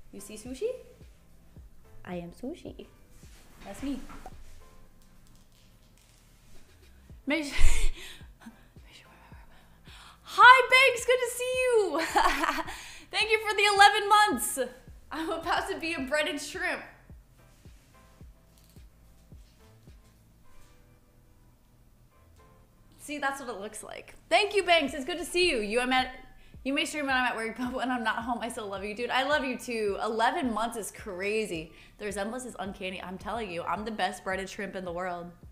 You see sushi? I am sushi. That's me. Hi, Banks. Good to see you. Thank you for the 11 months. I'm about to be a breaded shrimp. See, that's what it looks like. Thank you, Banks. It's good to see you. You may stream when I'm at work, but when I'm not home, I still love you, dude. I love you too. 11 months is crazy. The resemblance is uncanny. I'm telling you, I'm the best breaded shrimp in the world.